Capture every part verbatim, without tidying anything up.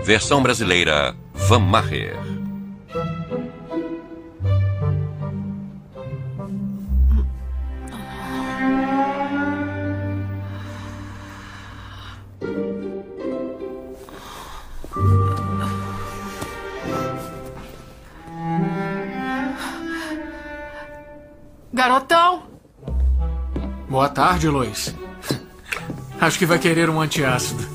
Versão brasileira, Van Maher. Garotão! Boa tarde, Lois. Acho que vai querer um antiácido.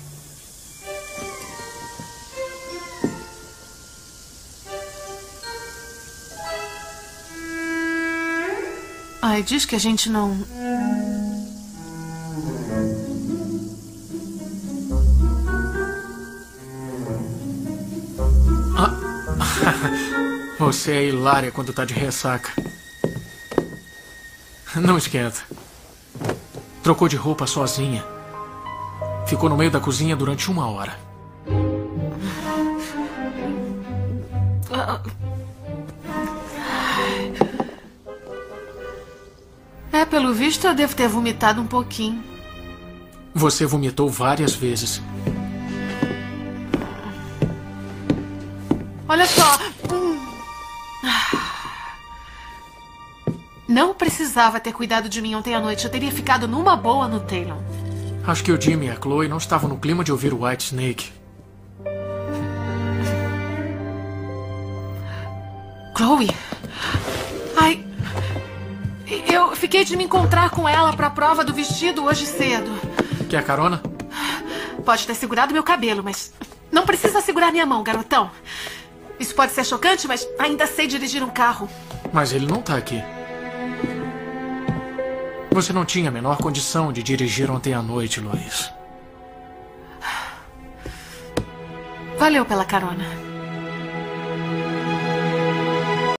Ai, diz que a gente não... Ah. Você é hilária quando tá de ressaca. Não esquenta. Trocou de roupa sozinha. Ficou no meio da cozinha durante uma hora. É, pelo visto eu devo ter vomitado um pouquinho. Você vomitou várias vezes. Olha só. Não precisava ter cuidado de mim ontem à noite. Eu teria ficado numa boa no Taylor. Acho que o Jimmy e a Chloe não estavam no clima de ouvir o White Snake. Chloe? Ai... Eu fiquei de me encontrar com ela para a prova do vestido hoje cedo. Quer carona? Pode ter segurado meu cabelo, mas não precisa segurar minha mão, garotão. Isso pode ser chocante, mas ainda sei dirigir um carro. Mas ele não tá aqui. Você não tinha a menor condição de dirigir ontem à noite, Lois. Valeu pela carona.